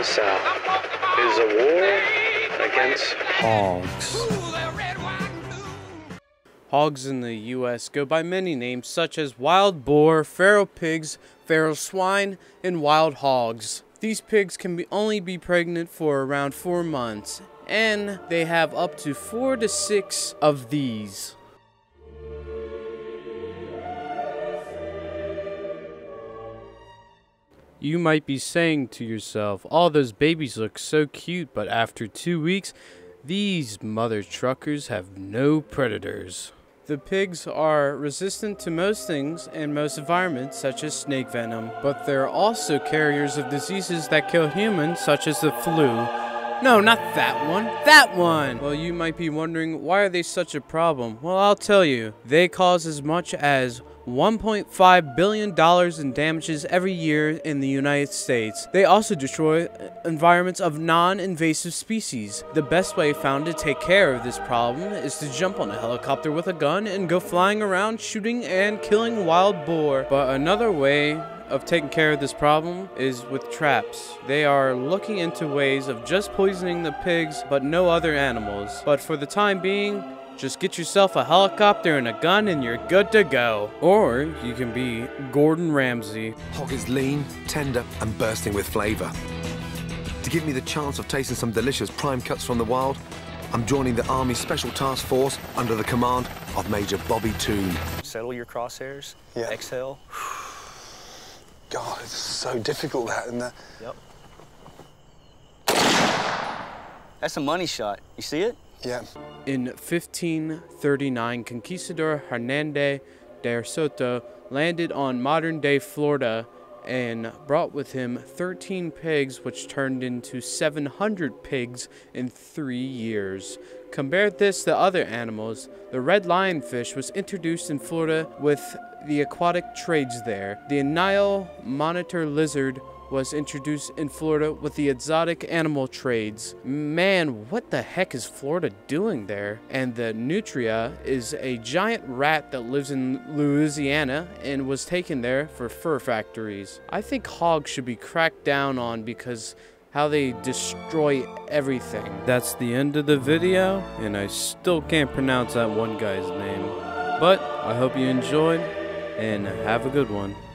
the South is a war against hogs. Hogs in the U.S. go by many names such as wild boar, feral pigs, feral swine, and wild hogs. These pigs can only be pregnant for around 4 months, and they have up to 4 to 6 of these. You might be saying to yourself, all those babies look so cute, but after 2 weeks, these mother truckers have no predators. The pigs are resistant to most things and most environments, such as snake venom, but they're also carriers of diseases that kill humans, such as the flu. No, not that one. That one! Well, you might be wondering, why are they such a problem? Well, I'll tell you. They cause as much as $1.5 billion in damages every year in the United States. They also destroy environments of non-invasive species. The best way found to take care of this problem is to jump on a helicopter with a gun and go flying around shooting and killing wild boar. But another way of taking care of this problem is with traps. They are looking into ways of just poisoning the pigs but no other animals. But for the time being, just get yourself a helicopter and a gun and you're good to go. Or you can be Gordon Ramsay. Hog is lean, tender, and bursting with flavour. To give me the chance of tasting some delicious prime cuts from the wild, I'm joining the Army Special Task Force under the command of Major Bobby Toon. Settle your crosshairs. Yeah. Exhale. God, it's so difficult that, isn't it? Yep. That's a money shot. You see it? Yeah. In 1539, Conquistador Hernando de Soto landed on modern-day Florida and brought with him 13 pigs, which turned into 700 pigs in 3 years. Compare this to other animals. The red lionfish was introduced in Florida with the aquatic trades there. The Nile monitor lizard was introduced in Florida with the exotic animal trades. Man, what the heck is Florida doing there? And the nutria is a giant rat that lives in Louisiana and was taken there for fur factories. I think hogs should be cracked down on because how they destroy everything. That's the end of the video, and I still can't pronounce that one guy's name. But I hope you enjoyed, and have a good one.